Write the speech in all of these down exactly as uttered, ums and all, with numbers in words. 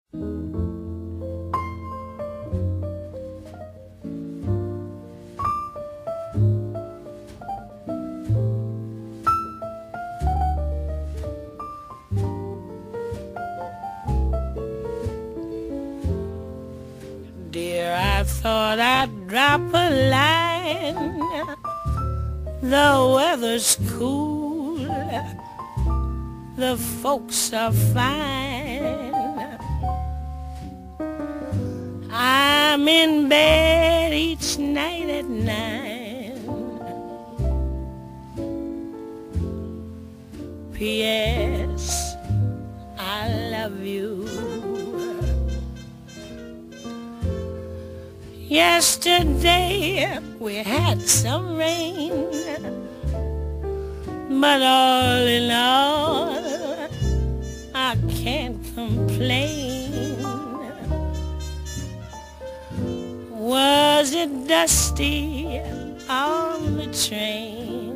Dear, I thought I'd drop a line. The weather's cool, the folks are fine. I'm in bed each night at nine. P S I love you. Yesterday we had some rain, but all in all I can't complain. Was it dusty on the train?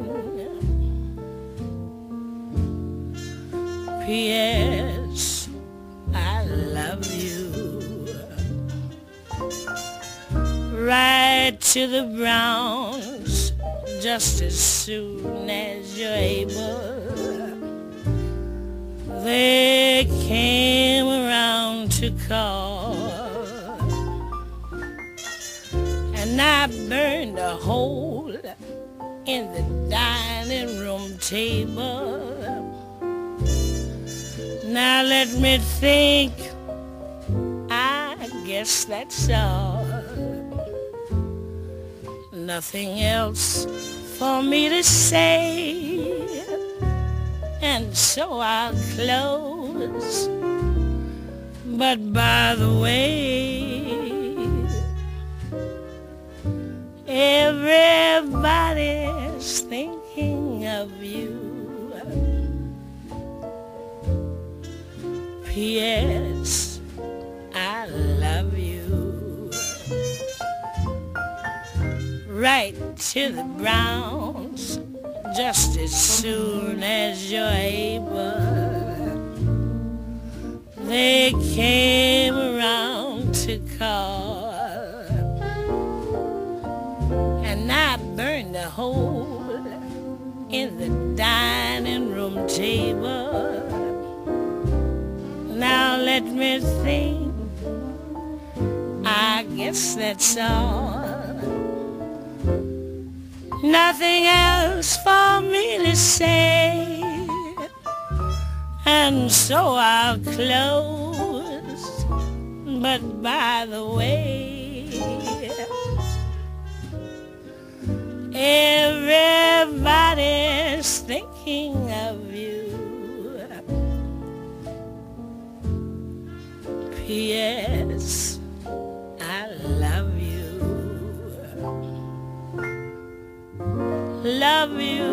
P S I love you. Ride to the Browns just as soon as you're able. They came around to call, and I burned a hole in the dining room table. Now let me think, I guess that's all. Nothing else for me to say, and so I'll close. But by the way, everybody's thinking of you. P S I love you. Right to the Browns just as soon as you're able. They came around to call, and I burned a hole in the dining room table. Now let me think, I guess that's all. Nothing else for me to say, and so I'll close. But by the way, everybody's thinking of you. P S I love you. Love you.